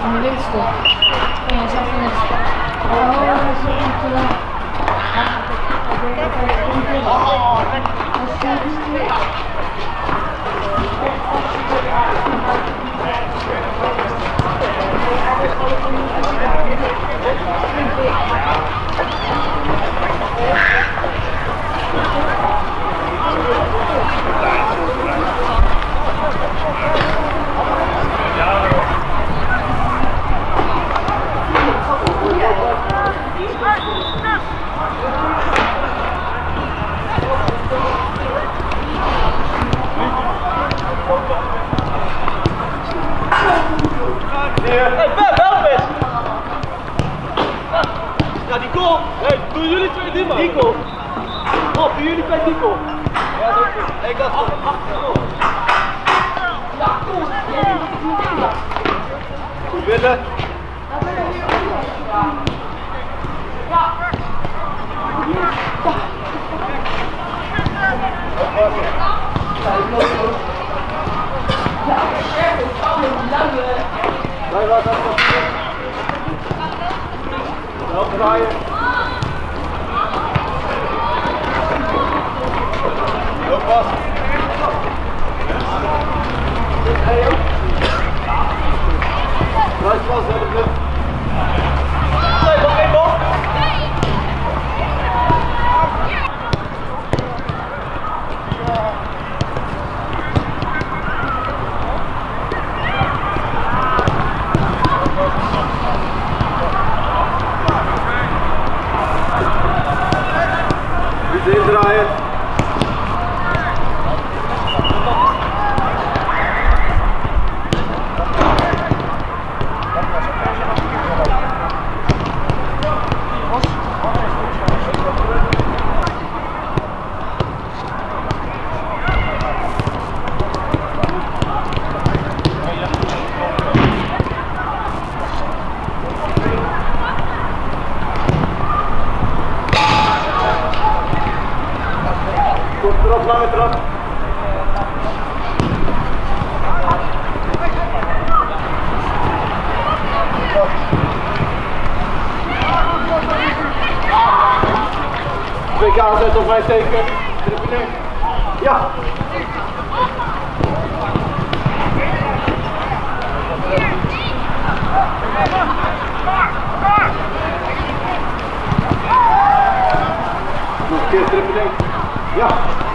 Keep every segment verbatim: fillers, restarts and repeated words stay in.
van de windstoel. En je zag net. Oh, dat is zo goed te laat. Hey, Ben, help eens! Ja, die goal! Hey, doen jullie twee die man? Die goal! Oh, doen jullie twee die goal? Ja, dat is goed. Hey, ik had het. Ja, kom! Goed willen. Ja! Wij laten het nog terug. Wel draaien. Heel vast. Hey, ook. Draai vast, hè, de blok. Nee, nog één bal. Indraaien. Trap, lange trap. Twee keer aanzetten op mijn teken. Ja. Nog een keer trippeling. Ja.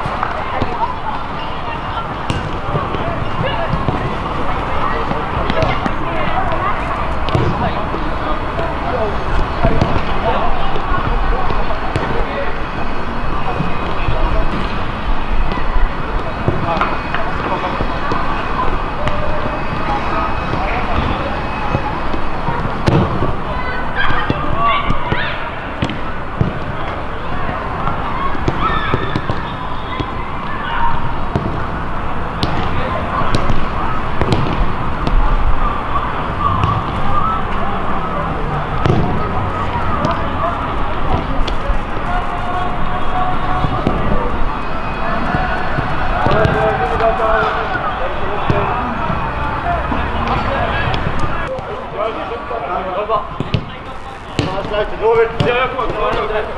Sluiten door. Ja, kom maar.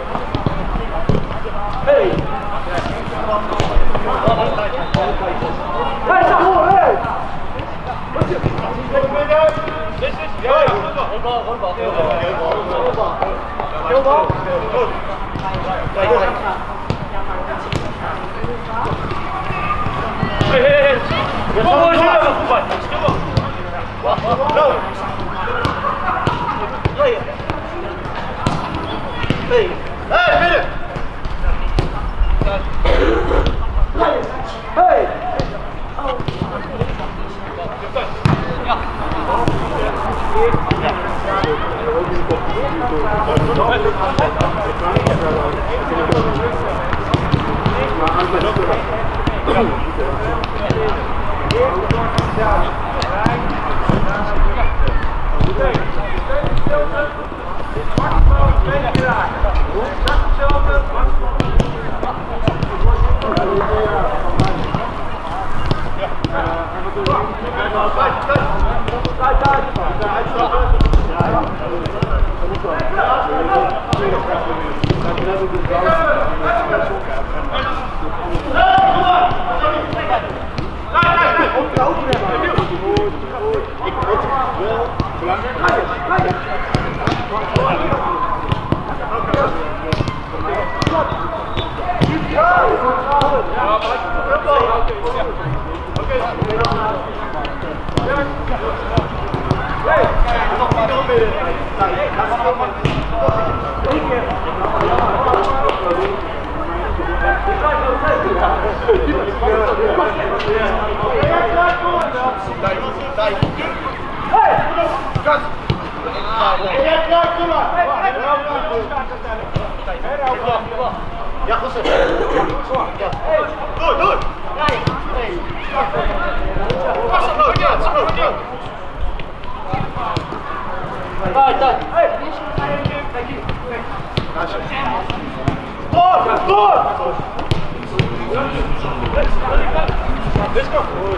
Hey! Hey, sta voor, hey! Wat is het? Dit is... Ja, goed bal, goed bal. Heel bal, heel bal. Heel bal. Goed. Hey, hey, hey. Kom maar, zie je wel goed bij. Stil op. Wacht, wacht. Zo. Hey! Hey! Hey, binnen! Hey! Oh. Ja. Ja. Ja, goed zo. Door, door. Pas op, loop, ja, zo, ja. Daar, daar. Door, door. Dit is nog goed.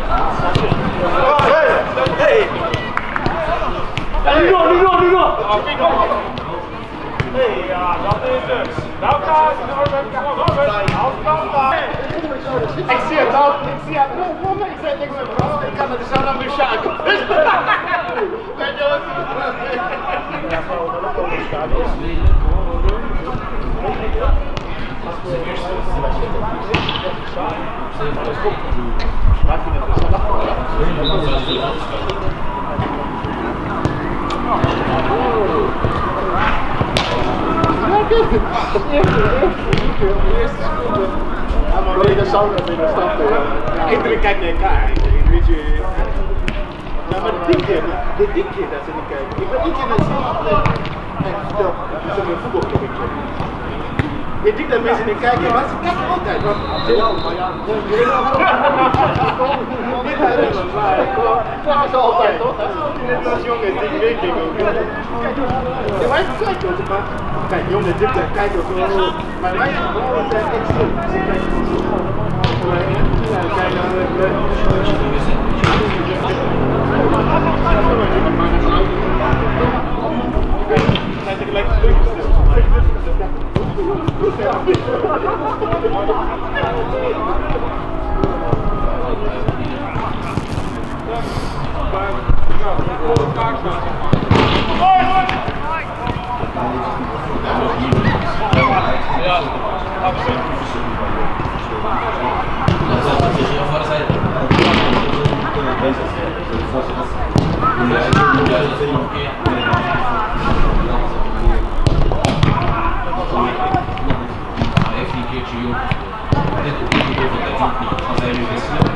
Hey, hey. Nu door, nu door, nu door. Nee, ja, dat is het. Nou gaat het, Norbert, Norbert, afstand. Ik zie het al, ik zie het. Oh, ik zeg niks meer, bro. Ik kan het zo naar mijn schaken. Weet je wat? Ja, gewoon, dat is ook een stadion. Het eerste, de eerste seconde. Ja, maar weet je, dat zou dat in de stad. Ja, iedereen kijkt naar elkaar. Weet je. Ja, maar dit keer, dit keer dat ze niet kijken. Ik ben één keer naar het vertel, dat is een voetbalclubje. Ik denk dat mensen niet kijken, maar ze kijken altijd. Ja, maar ja. Niet herinneren, maar dat is altijd toch? Net als jongen, die weet ik ook. Ja, maar het kijkt ook, maar kijk, jongen, dit kijkt ook zo. Maar wij zijn gewoon altijd extreem. Kijk, ik lijk het ja, absoluut. Heeft hij een keertje jong. Dit op die niveau van dat niet. Als hij nu wisselen.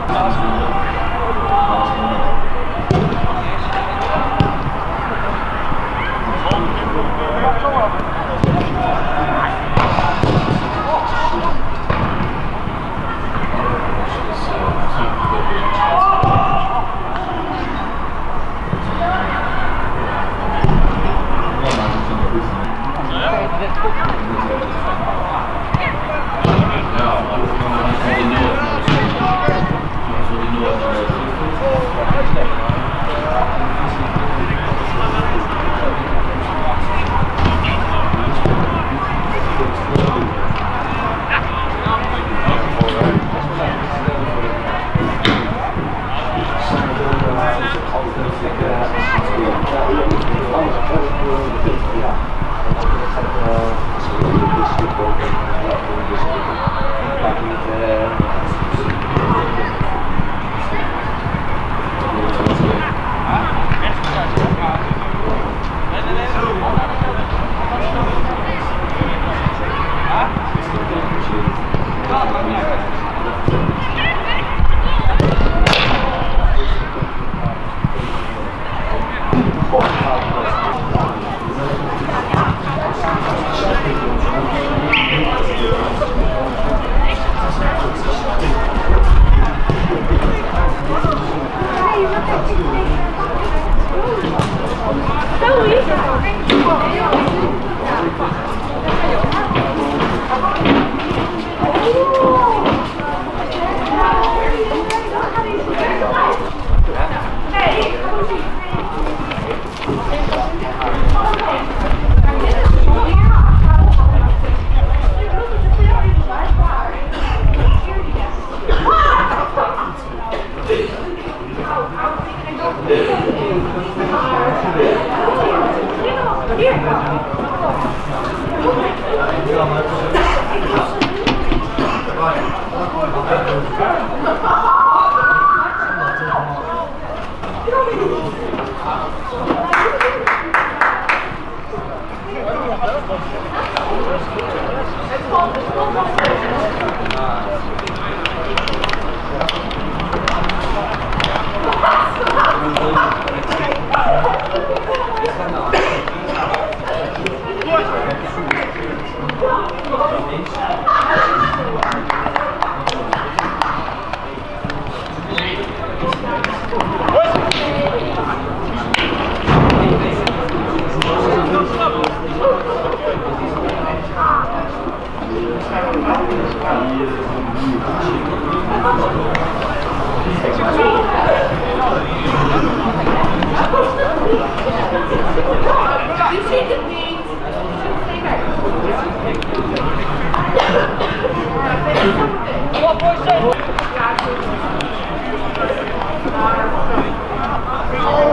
Hier